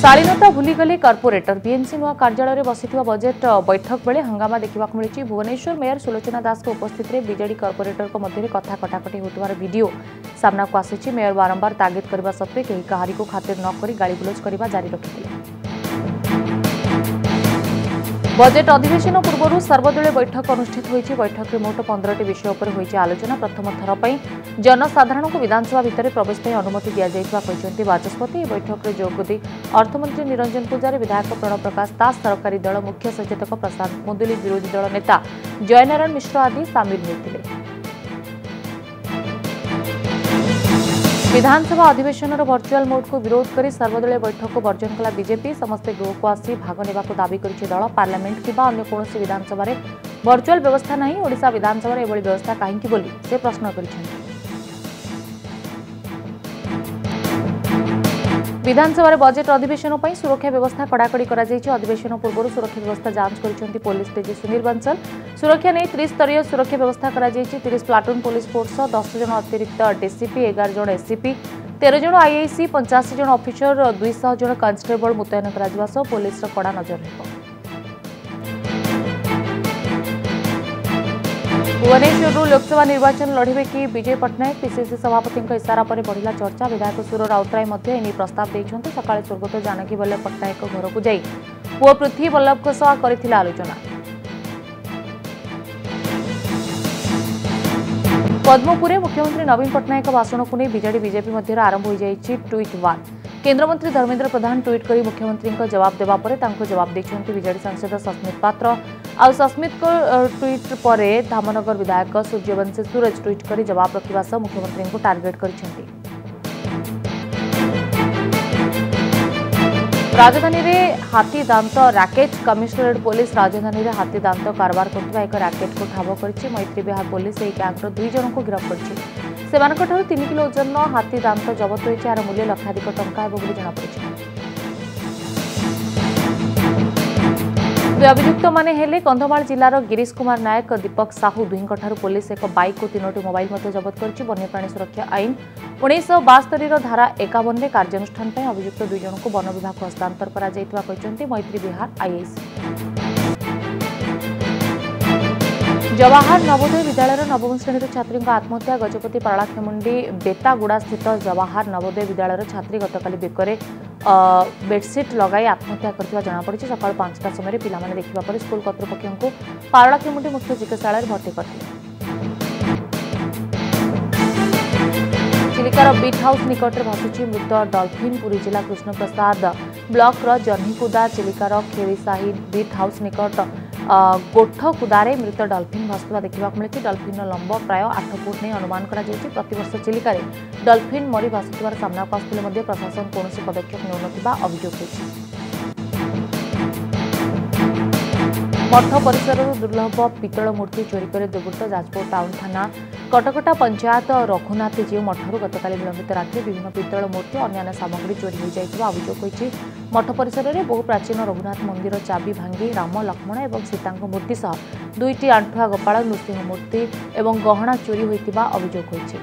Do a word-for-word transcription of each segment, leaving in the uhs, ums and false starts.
शालीनता भूलीगले corporator BMC नुआ कार्यालय में बसी बजेट बैठक बेले हंगामा देखा मिली। भुवनेश्वर मेयर सुलोचना दास को उपस्थित में बीजेडी कॉर्पोरेटर मध्य कथा कटाकटी होतार वीडियो सामना को आसी। मेयर बारंबार तागिद करने सत्वे कहीं कहारी को खातिर नक गाड़ीगुलज करने जारी रखिते। बजेट अधिवेशन पूर्व सर्वदलीय बैठक अनुष्ठित होती। बैठक में मोट पंद्रह विषय पर होती आलोचना। प्रथम थर पर जनसाधारण को विधानसभा भितर प्रवेश पर अनुमति दि जाइछन्ति बाचस्पति। बैठक में जोगदी अर्थमंत्री निरंजन पूजारी, विधायक प्रणव प्रकाश दास, सरकारी दल मुख्य सचेतक प्रशांत मुदुली, विरोधी दल नेता जयनारायण मिश्र आदि सामिल होते। विधानसभा अधिवेशन वर्चुअल मोड को विरोध कर सर्वदलीय बैठक को वर्जन कला बीजेपी। समस्ते गृह को आसी भाग ने दाबी कर दल। पार्लियामेंट किंबा अन्य कौन विधानसभा वर्चुअल व्यवस्था नहीं, ओडिशा विधानसभा एभली व्यवस्था कहीं बोली से प्रश्न कर। विधानसभा बजेट अधिवेशन पर सुरक्षा व्यवस्था कड़ाकड़ी कर अधिवेशन पूर्व सुरक्षा व्यवस्था जांच कर पुलिस डीजी सुनील बंसल। सुरक्षा नहीं त्रिस्तरीय सुरक्षा व्यवस्था कर तीस प्लाटून पुलिस फोर्स, दस जन अतिरिक्त डीसीपी, एगार जन एससीपी, तेरह जन आईआईसी, पचासी जन अफिसर, दुईश जन कांस्टेबल मुतयन कर पुलिस कड़ा नजर रही। भुवनेश्वर लोकसभा निर्वाचन लड़े कि विजय पट्टनायक, पीसीसी सभापति इशारा पर बढ़ला चर्चा। विधायक सुर राउतराय एने प्रस्ताव देते। सकाळे स्वर्गत जानकी वल्लभ पट्टनायक घर को जाई पुओ पृथ्वी वल्लभ सह करथिला आलोचना। पद्मपुर मुख्यमंत्री नवीन पट्टनायक भाषण को नहीं बीजेडी बीजेपी मध्य आरंभ हो जाइए ट्वीट वार। केन्द्रमंत्री धर्मेन्द्र प्रधान ट्वीट कर मुख्यमंत्री जवाब देवा पर जवाब देते बीजेडी सांसद सस्मित पात्र। आ सस्मित को ट्वीट पर धामनगर विधायक सूर्यवंशी सूरज ट्वीट कर जवाब रखा सह मुख्यमंत्री को टार्गेट कर। राजधानी में हाथी दांत रैकेट। कमिशनरेट पुलिस राजधानी में हाथी दांत कारबार कर एक रैकेट को ठाब कर मैत्री विहार पुलिस एक गैंगर दुई जन को गिरफ्त कर तीन किलो ओजन हाथी दांत जबत होती। यार मूल्य लक्षाधिक टंका जनापड़ी। अभियुक्त माने हेले कंधमाल जिलार गिरीश कुमार नायक, दीपक साहू दुहीं पुलिस एक बाइक और तीनो मोबाइल जबत कर। वन्यप्राणी सुरक्षा आईन उन्नीस बास्तरी धारा एकावन में कार्यानुष्ठान अभियुक्त दुई जन को वन विभाग को हस्तांतर कर मैत्री विहार आईआईसी। जवाहर नवोदय विद्यालय नवम श्रेणी छात्री आत्महत्या। गजपति पारलाखेमुंडी बेतागुड़ा स्थित जवाहर नवोदय विद्यालय छात्री गतकाली बेकरे बेडसीट लगाई आत्महत्या करथिबा जनापड़ी। सकाळ पांचटा समय पिलामाने देखिबा पर स्कूल कर्तृपक्ष को पारलाखेमुंडी मुख्य चिकित्सालय भर्ती करथिले। चिलिकार बीट हाउस निकट में भासुची मृत डॉल्फिन। पुरी जिला कृष्णप्रसाद ब्लॉक जह्नीकुदा चिलिकार खेरीसाही बीट हाउस निकट गोठकुदारे मृत डॉल्फिन भासुवा देखा मिली। डॉल्फिन लंब प्राय आठ फुट नहीं अनुमान कर प्रतिवर्ष चिलिकार डॉल्फिन मरी भासुवर सामना को आसुले प्रशासन कौन पदक्षेप नेउनथिबा अभियोग होइछि। मठ परिसर दुर्लभ पितल मूर्ति चोरी कर दुर्वृत्त जाजपुर टाउन थाना कटकटा पंचायत रघुनाथ जीव मठरू गतकाली विलंबित रात्रि विभिन्न पितल मूर्ति और अन्य सामग्री चोरी हो जाइथिबा अभियोग होइछि। मठ परिसर में बहु प्राचीन रघुनाथ मंदिर चाबी भांगी राम लक्ष्मण और सीता मूर्ति सह दुईटी आंठुआ गोपाल नृसिंह मूर्ति और गहना चोरी होइथिबा अभियोग होइछि।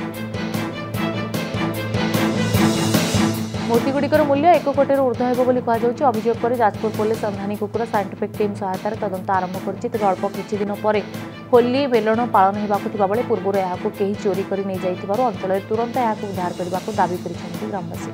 मूर्तिगुड़िकर मूल्य एक कोटी ऊर्ध्व हेब बोली कहुछि। अभियोग पर जाजपुर पुलिस संधानी कुकुर साइंटिफिक टीम सहायतार तदंत आरंभ करछि। तेज अल्प किछि दिन पर होली मेलन पालन हेबाकु थिबा बेले पूर्व एहाकु केही चोरी करि नै जाइथिबारु अंचल तुरंत एहाकु उद्धार करबाकु दाबी करिसेंति ग्रामवासी।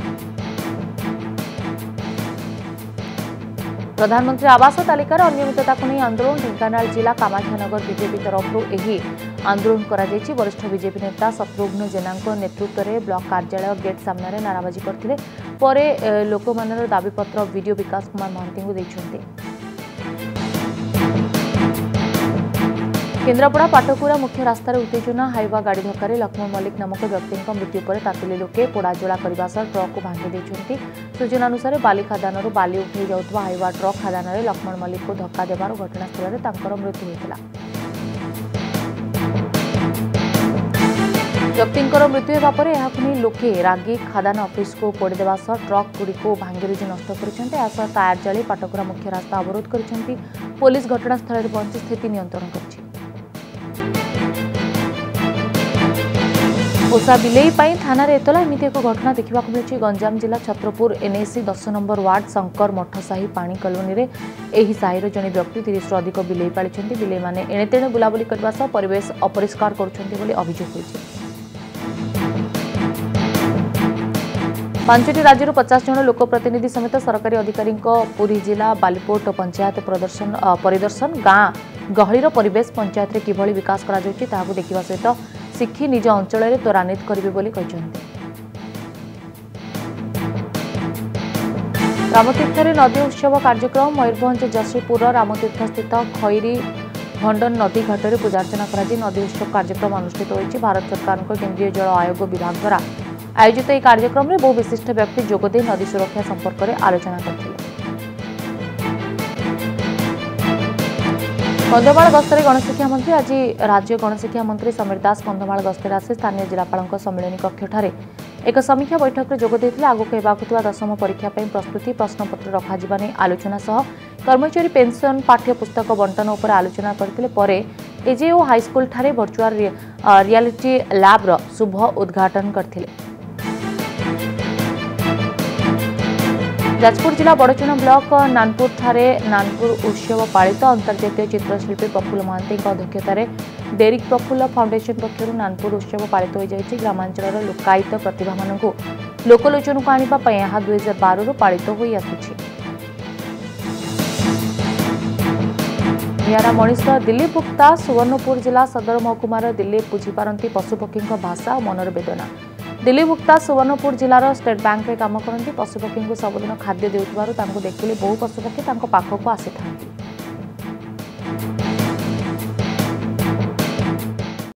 प्रधानमंत्री आवास तालिकार अनियमितता को नहीं आंदोलन। ढेंकानाल जिला कामाख्यानगर बीजेपी तरफ यही आंदोलन करा जायछि। वरिष्ठ बीजेपी नेता शत्रुघ्न जेना नेतृत्व में ब्लॉक कार्यालय गेट सामने नाराबाजी करथिले। परे लोकमानर दाबीपत्र वीडियो विकास कुमार महांती को दैछन्ते। केन्द्रापड़ा पाटकुरा मुख्य रास्तार उत्तेजना। हाइवा गाड़ी धक्कर लक्ष्मण मल्लिक नामक व्यक्ति मृत्यु पर तातिले लोके पोड़ाजोड़ा करने सह ट्रक को भांगी देते। सूचना अनुसार बाली खादान बाली उठे जाउथबा हाइवा ट्रक खादान में लक्ष्मण मल्लिक को धक्का देवार घटनास्थल में तांकर मृत्यु होता। व्यक्ति मृत्यु होगा पर नहीं लोके रागी खादान ऑफिस को पोड़देवा सह ट्रक गुड़ी को भांगीरुजी नष्ट कर टायर जाली पाटकुरा मुख्य रास्ता अवरोध कर पुलिस घटनास्थल में पहुंची स्थिति नियंत्रण कर। पोषा बिलेई पाई थाना एतला एमती एक घटना देखा मिली। गंजाम जिला छत्रपुर एनएसी दस नंबर वार्ड शंकर मठसाही पानी कलोनी में यह साहिर जड़े व्यक्ति तीस अधिक बिलेई पाली। बिलेई मैंने एणे तेणे बुलाबुली करने सह परिवेश अपरिष्कार कर अभियोग होती। पांचटी राज्य पचास जन लोकप्रतिनिधि समेत सरकारी अधिकारी पुरी जिला बालीपोर्ट पंचायत प्रदर्शन परिदर्शन गाँ गहलीर परिवेश पंचायत में किभली विकास करा जाउछि ताहाकु देखिबा सहित शिक्षी निज अंचल में त्वरान्वित करेंगे बोली कहते। रामतीर्थ नदी उत्सव कार्यक्रम मयूरभंज जशीपुर रामतीर्थ स्थित खैरी भंडन नदी घाट में पूजार्चना कर नदी उत्सव कार्यक्रम अनुष्ठित होती। भारत सरकार केंद्रीय जल आयोग विभाग द्वारा आयोजित यह कार्यक्रम में बहु विशिष्ट व्यक्ति जोगदे नदी सुरक्षा संपर्क में आलोचना करते। कंधमाल गस्तर गणशिक्षा मंत्री आज राज्य गणशिक्षा मंत्री समीर दास कंधमाल गस्तर आसी स्थानीय जिलापाल सम्मिलनी कक्षठारे एक समीक्षा बैठक में जोगदे आगक होगा दशम परीक्षा प्रस्तुति प्रश्नपत्र रखा आलोचना सह कर्मचारी पेंशन पाठ्य पुस्तक बंटन उपर आलोचना करते। एजेओ हाईस्कल ठारे वर्चुआल रियालिटी लैब्र शुभ उद्घाटन करते। जाजपुर जिला बड़चुना ब्लॉक नानपुर ठारे नानपुर उत्सव पालित अंतर्जातीय चित्रशिल्पी प्रफुल्ल महांती अध्यक्षतार डेरिक प्रफुल्ल फाउंडेशन पक्षर नानपुर उत्सव पालित हो जाएगी। ग्रामांचल लोकायत प्रतिभा मानू लोकलोचन को आने यह दुई हजार बार रु पालित हो आसुछि। निरा मनीष दिलीप गुप्ता सुवर्णपुर जिला सदर महकुमार दिलीप बुझीपारती पशुपक्षी भाषा और मनर वेदना। दिलीप गुप्ता सुवर्णपुर जिलार स्टेट बैंक में काम करती। पशुपक्षी को सबुदिन खाद्य देउथिबारु तांको देखिले बहु पशुपक्षी तांको पाखकु आसी थांती।